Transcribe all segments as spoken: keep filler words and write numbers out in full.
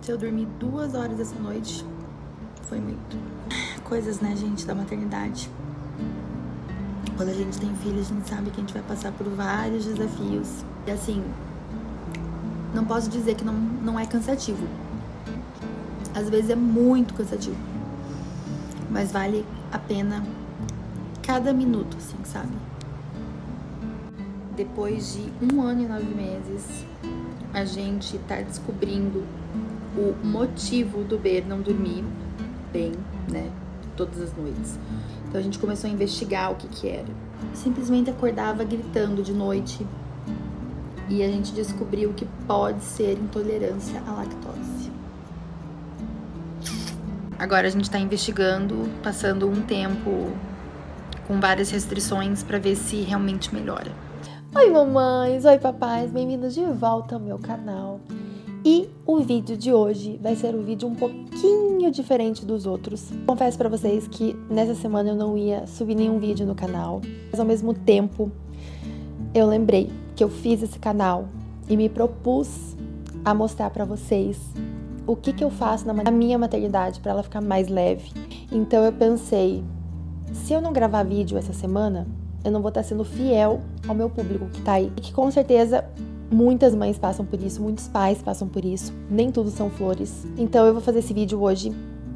Se eu dormir duas horas essa noite, foi muito. Coisas, né, gente, da maternidade. Quando a gente tem filho, a gente sabe que a gente vai passar por vários desafios. E assim, não posso dizer que não, não é cansativo. Às vezes é muito cansativo. Mas vale a pena cada minuto, assim, sabe? Depois de um ano e nove meses, a gente tá descobrindo o motivo do Ber não dormir bem, né? Todas as noites. Então a gente começou a investigar o que que era. Simplesmente acordava gritando de noite e a gente descobriu que pode ser intolerância à lactose. Agora a gente tá investigando, passando um tempo com várias restrições para ver se realmente melhora. Oi mamães, oi papais, bem-vindos de volta ao meu canal. E o vídeo de hoje vai ser um vídeo um pouquinho diferente dos outros. Confesso pra vocês que nessa semana eu não ia subir nenhum vídeo no canal, mas ao mesmo tempo eu lembrei que eu fiz esse canal e me propus a mostrar pra vocês o que que eu faço na minha maternidade pra ela ficar mais leve. Então eu pensei, se eu não gravar vídeo essa semana, eu não vou estar sendo fiel ao meu público que tá aí. E que com certeza muitas mães passam por isso, muitos pais passam por isso, nem tudo são flores. Então eu vou fazer esse vídeo hoje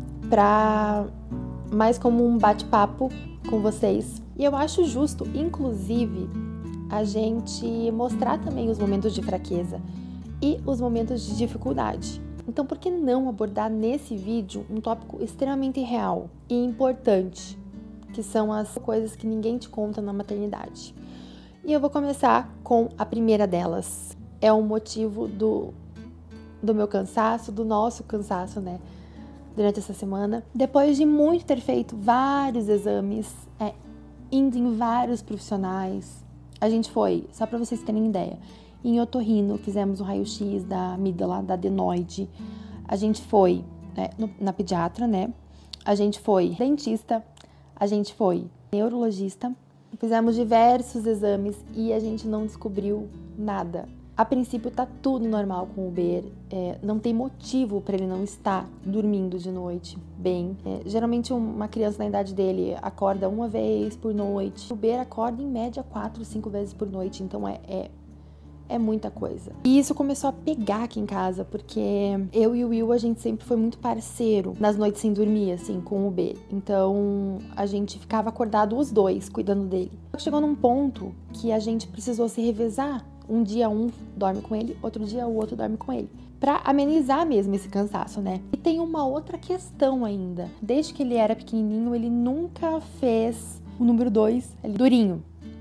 pra mais como um bate-papo com vocês. E eu acho justo, inclusive, a gente mostrar também os momentos de fraqueza e os momentos de dificuldade. Então por que não abordar nesse vídeo um tópico extremamente real e importante, que são as coisas que ninguém te conta na maternidade. E eu vou começar com a primeira delas. É o motivo do, do meu cansaço, do nosso cansaço, né? Durante essa semana. Depois de muito ter feito vários exames, é, indo em vários profissionais, a gente foi, só pra vocês terem ideia, em otorrino, fizemos o raio-x da amígdala, da adenoide. A gente foi né, no, na pediatra, né? A gente foi dentista, a gente foi neurologista. Fizemos diversos exames e a gente não descobriu nada. A princípio tá tudo normal com o Ber, é, não tem motivo para ele não estar dormindo de noite bem. É, geralmente uma criança na idade dele acorda uma vez por noite. O Ber acorda em média quatro, cinco vezes por noite, então é, é, é muita coisa. E isso começou a pegar aqui em casa, porque eu e o Will, a gente sempre foi muito parceiro nas noites sem dormir, assim, com o B. Então, a gente ficava acordado os dois, cuidando dele. Chegou num ponto que a gente precisou se revezar. Um dia um dorme com ele, outro dia o outro dorme com ele. Pra amenizar mesmo esse cansaço, né? E tem uma outra questão ainda. Desde que ele era pequenininho, ele nunca fez o número dois, ele durinho.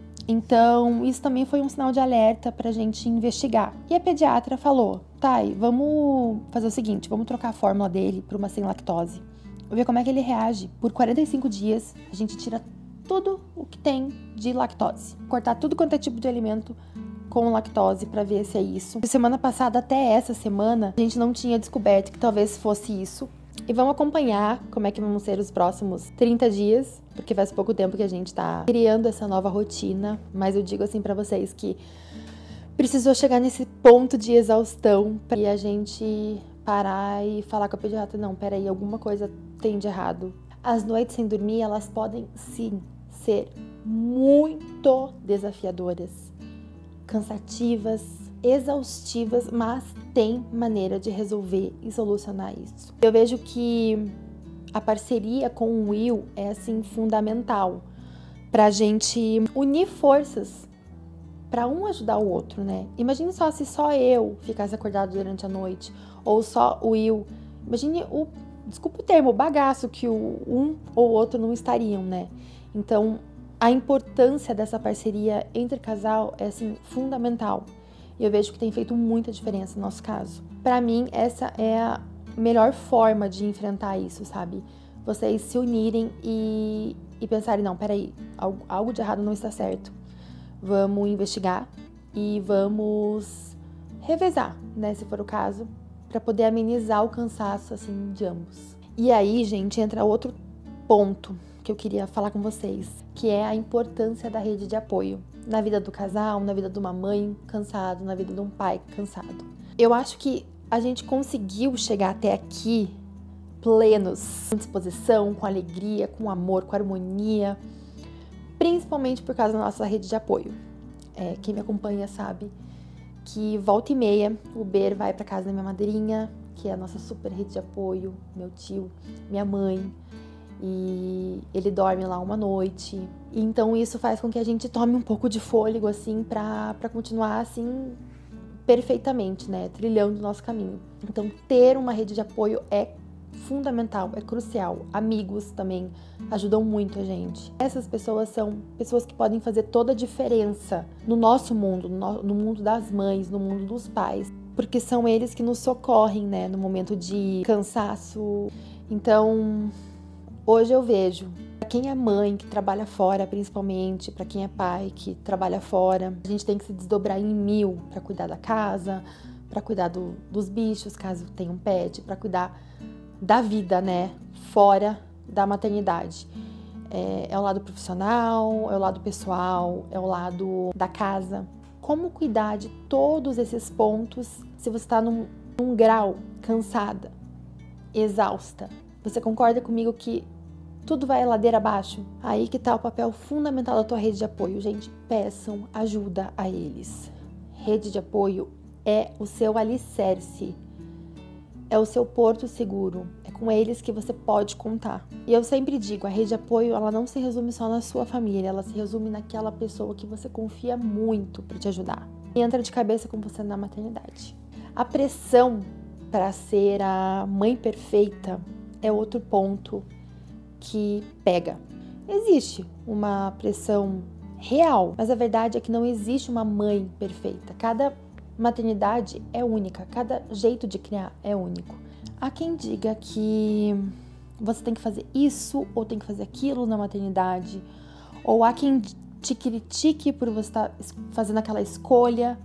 Então, isso também foi um sinal de alerta pra gente investigar. E a pediatra falou, Thay, vamos fazer o seguinte, vamos trocar a fórmula dele por uma sem lactose. Vou ver como é que ele reage. Por quarenta e cinco dias, a gente tira tudo o que tem de lactose. Cortar tudo quanto é tipo de alimento com lactose pra ver se é isso. Semana passada, até essa semana, a gente não tinha descoberto que talvez fosse isso. E vamos acompanhar como é que vão ser os próximos trinta dias, porque faz pouco tempo que a gente tá criando essa nova rotina, mas eu digo assim pra vocês que precisou chegar nesse ponto de exaustão pra a gente parar e falar com a pediatra, não, peraí, alguma coisa tem de errado. As noites sem dormir, elas podem sim ser muito desafiadoras, cansativas, exaustivas, mas tem maneira de resolver e solucionar isso. Eu vejo que a parceria com o Will é assim fundamental pra gente unir forças pra um ajudar o outro, né? Imagine só se só eu ficasse acordado durante a noite ou só o Will. Imagine o, desculpa o termo, o bagaço que o um ou o outro não estariam, né? Então, a importância dessa parceria entre casal é assim fundamental. E eu vejo que tem feito muita diferença no nosso caso. Pra mim, essa é a melhor forma de enfrentar isso, sabe? Vocês se unirem e, e pensarem, não, peraí, algo, algo de errado não está certo. Vamos investigar e vamos revezar, né, se for o caso, pra poder amenizar o cansaço, assim, de ambos. E aí, gente, entra outro ponto que eu queria falar com vocês, que é a importância da rede de apoio na vida do casal, na vida de uma mãe cansada, na vida de um pai cansado. Eu acho que a gente conseguiu chegar até aqui plenos, com disposição, com alegria, com amor, com harmonia, principalmente por causa da nossa rede de apoio. É, quem me acompanha sabe que volta e meia o Ber vai para casa da minha madrinha, que é a nossa super rede de apoio, meu tio, minha mãe, e ele dorme lá uma noite. E então isso faz com que a gente tome um pouco de fôlego, assim, pra, pra continuar, assim, perfeitamente, né, trilhando o nosso caminho. Então ter uma rede de apoio é fundamental, é crucial. Amigos também ajudam muito a gente. Essas pessoas são pessoas que podem fazer toda a diferença no nosso mundo, no, no mundo das mães, no mundo dos pais, porque são eles que nos socorrem, né, no momento de cansaço. Então, hoje eu vejo, para quem é mãe, que trabalha fora, principalmente, para quem é pai, que trabalha fora, a gente tem que se desdobrar em mil para cuidar da casa, para cuidar do, dos bichos, caso tenha um pet, para cuidar da vida, né, fora da maternidade. É, é o lado profissional, é o lado pessoal, é o lado da casa. Como cuidar de todos esses pontos se você está num, num grau cansada, exausta? Você concorda comigo que tudo vai ladeira abaixo? Aí que tá o papel fundamental da tua rede de apoio. Gente, peçam ajuda a eles. Rede de apoio é o seu alicerce, é o seu porto seguro, é com eles que você pode contar. E eu sempre digo, a rede de apoio, ela não se resume só na sua família, ela se resume naquela pessoa que você confia muito para te ajudar. E entra de cabeça com você na maternidade. A pressão para ser a mãe perfeita é outro ponto que pega. Existe uma pressão real, mas a verdade é que não existe uma mãe perfeita. Cada maternidade é única, cada jeito de criar é único. Há quem diga que você tem que fazer isso ou tem que fazer aquilo na maternidade, ou há quem te critique por você estar fazendo aquela escolha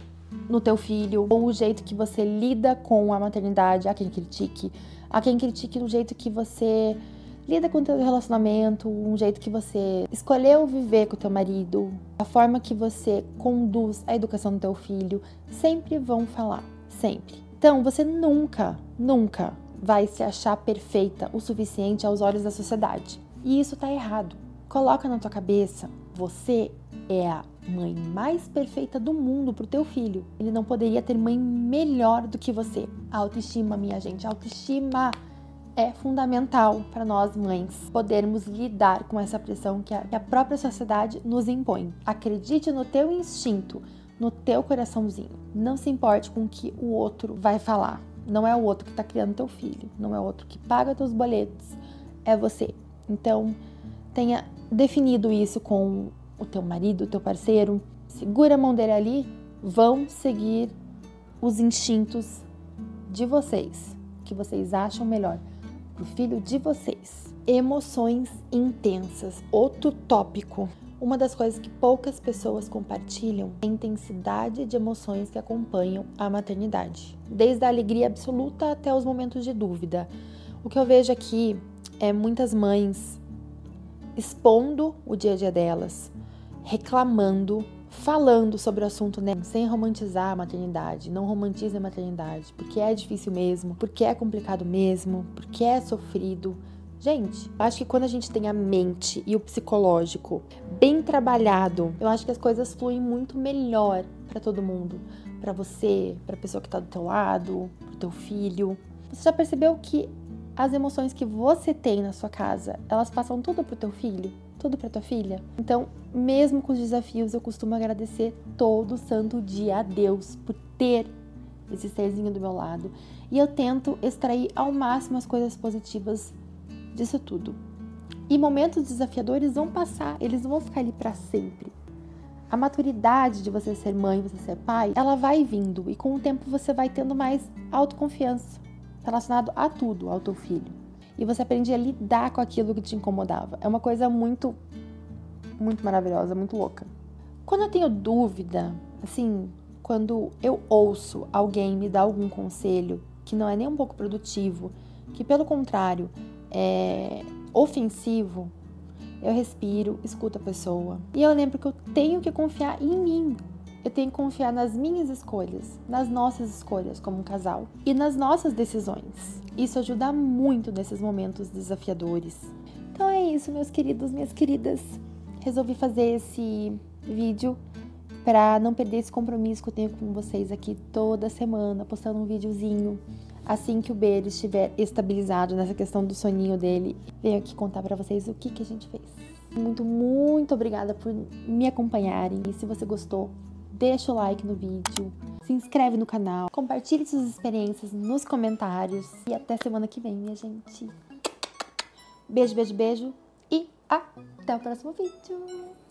no teu filho, ou o jeito que você lida com a maternidade. Há quem critique, há quem critique no jeito que você lida com o teu relacionamento, um jeito que você escolheu viver com o teu marido, a forma que você conduz a educação do teu filho. Sempre vão falar, sempre. Então, você nunca, nunca vai se achar perfeita o suficiente aos olhos da sociedade. E isso tá errado. Coloca na tua cabeça, você é a mãe mais perfeita do mundo pro teu filho. Ele não poderia ter mãe melhor do que você. Autoestima, minha gente, autoestima é fundamental para nós mães podermos lidar com essa pressão que a própria sociedade nos impõe. Acredite no teu instinto, no teu coraçãozinho. Não se importe com o que o outro vai falar. Não é o outro que está criando teu filho, não é o outro que paga teus boletos, é você. Então, tenha definido isso com o teu marido, o teu parceiro. Segura a mão dele ali, vão seguir os instintos de vocês, que vocês acham melhor pro filho de vocês. Emoções intensas, outro tópico. Uma das coisas que poucas pessoas compartilham é a intensidade de emoções que acompanham a maternidade, desde a alegria absoluta até os momentos de dúvida. O que eu vejo aqui é muitas mães expondo o dia a dia delas, reclamando, falando sobre o assunto, né? Sem romantizar a maternidade. Não romantize a maternidade, porque é difícil mesmo, porque é complicado mesmo, porque é sofrido. Gente, eu acho que quando a gente tem a mente e o psicológico bem trabalhado, eu acho que as coisas fluem muito melhor para todo mundo. Para você, para a pessoa que tá do teu lado, pro teu filho. Você já percebeu que as emoções que você tem na sua casa, elas passam tudo pro teu filho? Tudo pra tua filha? Então, mesmo com os desafios, eu costumo agradecer todo santo dia a Deus por ter esse serzinho do meu lado. E eu tento extrair ao máximo as coisas positivas disso tudo. E momentos desafiadores vão passar, eles não vão ficar ali pra sempre. A maturidade de você ser mãe, você ser pai, ela vai vindo. E com o tempo você vai tendo mais autoconfiança relacionado a tudo, ao teu filho. E você aprende a lidar com aquilo que te incomodava. É uma coisa muito, muito maravilhosa, muito louca. Quando eu tenho dúvida, assim, quando eu ouço alguém me dar algum conselho que não é nem um pouco produtivo, que pelo contrário é ofensivo, eu respiro, escuto a pessoa. E eu lembro que eu tenho que confiar em mim. Eu tenho que confiar nas minhas escolhas, nas nossas escolhas como um casal e nas nossas decisões. Isso ajuda muito nesses momentos desafiadores. Então é isso, meus queridos, minhas queridas. Resolvi fazer esse vídeo para não perder esse compromisso que eu tenho com vocês aqui toda semana, postando um videozinho. Assim que o Bê estiver estabilizado nessa questão do soninho dele, venho aqui contar para vocês o que, que a gente fez. Muito, muito obrigada por me acompanharem. E se você gostou, deixa o like no vídeo, se inscreve no canal, compartilhe suas experiências nos comentários. E até semana que vem, minha gente. Beijo, beijo, beijo e até o próximo vídeo.